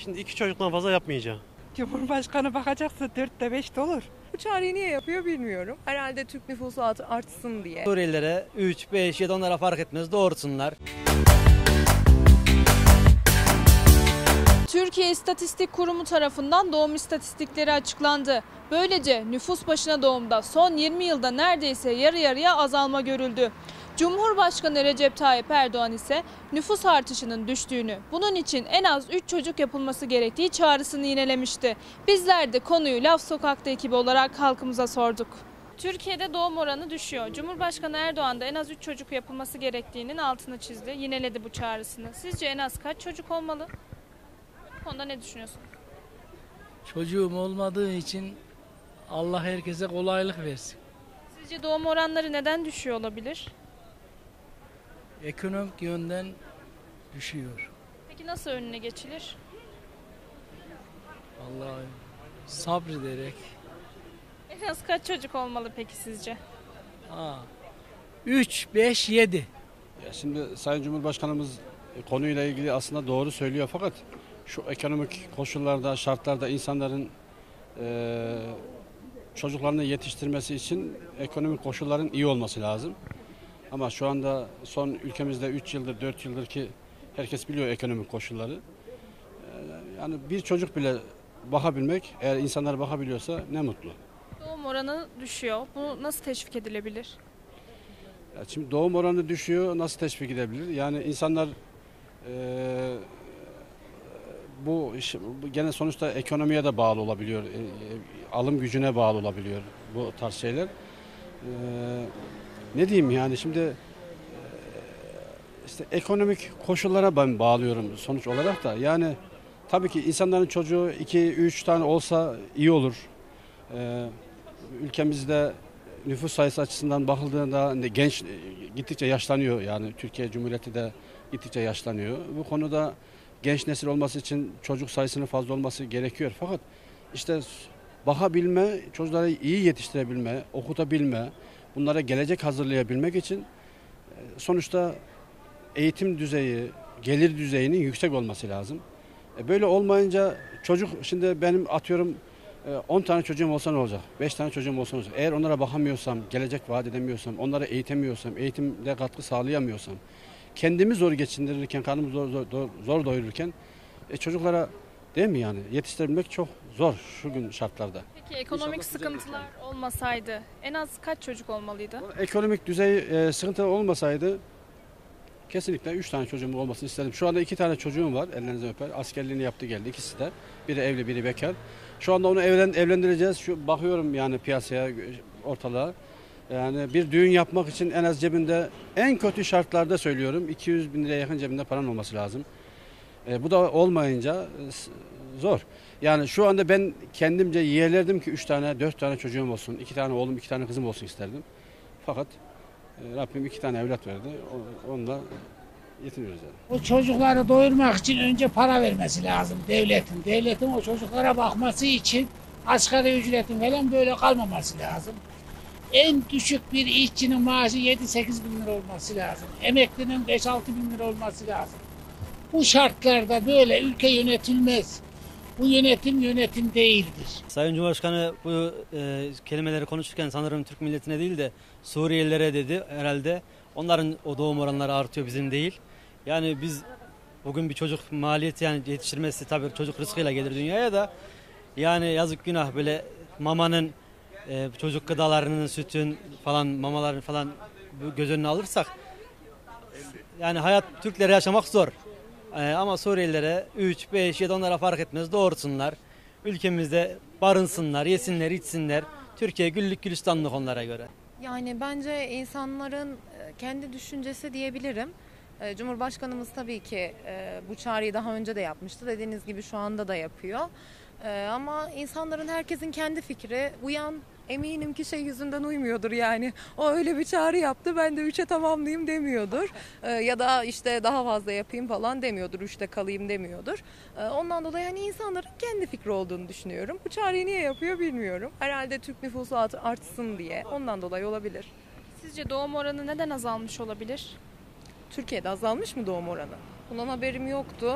Şimdi 2 çocuktan fazla yapmayacağım. Cumhurbaşkanı bakacaksa 4'te 5'te olur. Bu çağrıyı niye yapıyor bilmiyorum. Herhalde Türk nüfusu artsın diye. Suriyelilere 3, 5 ya da onlara fark etmez doğursunlar. Türkiye İstatistik Kurumu tarafından doğum istatistikleri açıklandı. Böylece nüfus başına doğumda son 20 yılda neredeyse yarı yarıya azalma görüldü. Cumhurbaşkanı Recep Tayyip Erdoğan ise nüfus artışının düştüğünü, bunun için en az 3 çocuk yapılması gerektiği çağrısını yinelemişti. Bizler de konuyu Laf Sokak'ta ekibi olarak halkımıza sorduk. Türkiye'de doğum oranı düşüyor. Cumhurbaşkanı Erdoğan da en az 3 çocuk yapılması gerektiğinin altını çizdi, yineledi bu çağrısını. Sizce en az kaç çocuk olmalı? Bu konuda ne düşünüyorsunuz? Çocuğum olmadığı için Allah herkese kolaylık versin. Sizce doğum oranları neden düşüyor olabilir? Ekonomik yönden düşüyor. Peki nasıl önüne geçilir? Vallahi sabrederek. En az kaç çocuk olmalı peki sizce? 3, 5, 7. Ya şimdi Sayın Cumhurbaşkanımız konuyla ilgili aslında doğru söylüyor fakat şu ekonomik koşullarda, şartlarda insanların çocuklarını yetiştirmesi için ekonomik koşulların iyi olması lazım. Ama şu anda son ülkemizde 3 yıldır, 4 yıldır ki herkes biliyor ekonomik koşulları. Yani bir çocuk bile bakabilmek, eğer insanlar bakabiliyorsa ne mutlu. Doğum oranı düşüyor. Bu nasıl teşvik edilebilir? Ya şimdi doğum oranı düşüyor, nasıl teşvik edebilir? Yani insanlar bu gene sonuçta ekonomiye de bağlı olabiliyor, alım gücüne bağlı olabiliyor bu tarz şeyler. Ne diyeyim yani şimdi işte ekonomik koşullara ben bağlıyorum sonuç olarak da. Yani tabii ki insanların çocuğu 2-3 tane olsa iyi olur. Ülkemizde nüfus sayısı açısından bakıldığında genç gittikçe yaşlanıyor, yani Türkiye Cumhuriyeti de gittikçe yaşlanıyor. Bu konuda genç nesil olması için çocuk sayısının fazla olması gerekiyor. Fakat işte bakabilme, çocukları iyi yetiştirebilme, okutabilme, bunlara gelecek hazırlayabilmek için sonuçta eğitim düzeyi, gelir düzeyinin yüksek olması lazım. Böyle olmayınca çocuk, şimdi benim atıyorum 10 tane çocuğum olsa ne olacak? 5 tane çocuğum olsa ne olacak? Eğer onlara bakamıyorsam, gelecek vaat edemiyorsam, onlara eğitemiyorsam, eğitimde katkı sağlayamıyorsam, kendimi zor geçindirirken, karnımı zor doyururken çocuklara, değil mi yani, yetiştirebilmek çok zor şu gün şartlarda. Peki ekonomik sıkıntılar olmasaydı en az kaç çocuk olmalıydı? Ekonomik düzey sıkıntılı olmasaydı kesinlikle 3 tane çocuğum olmasını istedim. Şu anda 2 tane çocuğum var, ellerinizden öper. Askerliğini yaptı geldi ikisi de. Biri evli, biri bekar. Şu anda onu evlendireceğiz. Şu bakıyorum yani piyasaya, ortalığa. Yani bir düğün yapmak için en az cebinde, en kötü şartlarda söylüyorum, 200 bin liraya yakın cebinde paran olması lazım. Bu da olmayınca zor. Yani şu anda ben kendimce yeğlerdim ki 3 tane, 4 tane çocuğum olsun. 2 tane oğlum, 2 tane kızım olsun isterdim. Fakat Rabbim 2 tane evlat verdi. Onunla yetiniyoruz yani. O çocukları doyurmak için önce para vermesi lazım devletin. Devletin o çocuklara bakması için asgari ücretin falan böyle kalmaması lazım. En düşük bir işçinin maaşı 7-8 bin lira olması lazım. Emeklinin 5-6 bin lira olması lazım. Bu şartlarda böyle ülke yönetilmez. Bu yönetim değildir. Sayın Cumhurbaşkanı bu kelimeleri konuşurken sanırım Türk milletine değil de Suriyelilere dedi herhalde. Onların o doğum oranları artıyor, bizim değil. Yani biz bugün bir çocuk maliyeti, yani yetiştirmesi tabii çocuk rızkıyla gelir dünyaya da. Yani yazık günah böyle mamanın, çocuk gıdalarının, sütün falan, mamaların falan göz önüne alırsak yani hayat Türklere yaşamak zor. Ama Suriyelilere 3, 5 ya da onlara fark etmez doğursunlar. Ülkemizde barınsınlar, yesinler, içsinler. Türkiye güllük gülistanlık onlara göre. Yani bence insanların kendi düşüncesi diyebilirim. Cumhurbaşkanımız tabii ki bu çağrıyı daha önce de yapmıştı. Dediğiniz gibi şu anda da yapıyor. Ama insanların, herkesin kendi fikri. Uyan, eminim ki şey yüzünden uymuyordur yani. O öyle bir çağrı yaptı, ben de 3'e tamamlayayım demiyordur. Ya da işte daha fazla yapayım falan demiyordur, 3'te kalayım demiyordur. Ondan dolayı hani insanların kendi fikri olduğunu düşünüyorum. Bu çağrıyı niye yapıyor bilmiyorum. Herhalde Türk nüfusu artsın diye, ondan dolayı olabilir. Sizce doğum oranı neden azalmış olabilir? Türkiye'de azalmış mı doğum oranı? Bundan haberim yoktu.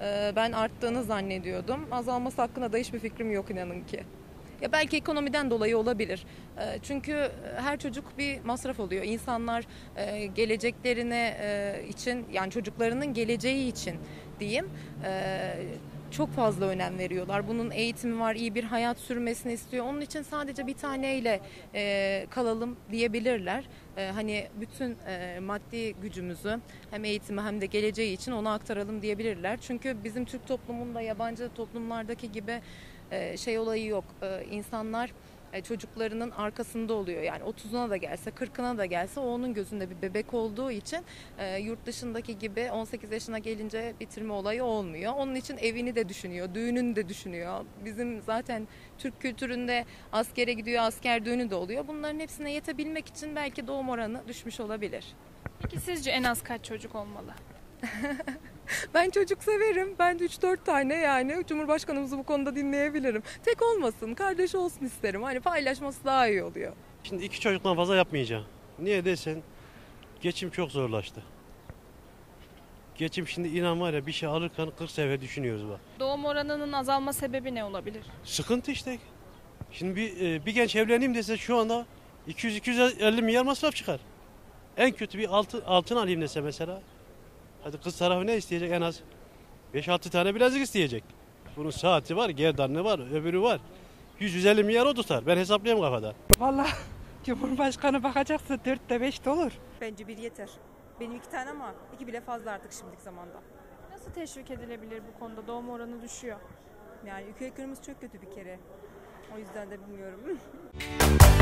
Ben arttığını zannediyordum. Azalması hakkında da hiçbir fikrim yok inanın ki. Ya belki ekonomiden dolayı olabilir. Çünkü her çocuk bir masraf oluyor. İnsanlar geleceklerine için, yani çocuklarının geleceği için diyeyim, çok fazla önem veriyorlar. Bunun eğitimi var, iyi bir hayat sürmesini istiyor. Onun için sadece bir taneyle kalalım diyebilirler. Hani bütün maddi gücümüzü hem eğitimi hem de geleceği için ona aktaralım diyebilirler. Çünkü bizim Türk toplumunda yabancı toplumlardaki gibi şey olayı yok. İnsanlar çocuklarının arkasında oluyor. Yani 30'una da gelse, 40'ına da gelse o onun gözünde bir bebek olduğu için yurt dışındaki gibi 18 yaşına gelince bitirme olayı olmuyor. Onun için evini de düşünüyor, düğününü de düşünüyor. Bizim zaten Türk kültüründe askere gidiyor, asker düğünü de oluyor. Bunların hepsine yetebilmek için belki doğum oranı düşmüş olabilir. Peki sizce en az kaç çocuk olmalı? Ben çocuk severim. Ben de 3-4 tane, yani Cumhurbaşkanımızı bu konuda dinleyebilirim. Tek olmasın, kardeş olsun isterim. Hani paylaşması daha iyi oluyor. Şimdi 2 çocuktan fazla yapmayacağım. Niye desen geçim çok zorlaştı. Geçim şimdi inan var ya, bir şey alırken 40 sefer düşünüyoruz bak. Doğum oranının azalma sebebi ne olabilir? Sıkıntı işte. Şimdi bir genç evleneyim dese şu anda 200-250 milyar masraf çıkar. En kötü bir altın alayım dese mesela. Hadi kız tarafı ne isteyecek? En az 5-6 tane bilezik isteyecek. Bunun saati var, gerdanlığı var, öbürü var. 100-150 milyar o tutar. Ben hesaplayayım kafada. Vallahi Cumhurbaşkanı bakacaksa 4'te 5 de olur. Bence bir yeter. Benim 2 tane ama 2 bile fazla artık şimdilik zamanda. Nasıl teşvik edilebilir bu konuda? Doğum oranı düşüyor. Yani ülke ekonomisi çok kötü bir kere. O yüzden de bilmiyorum.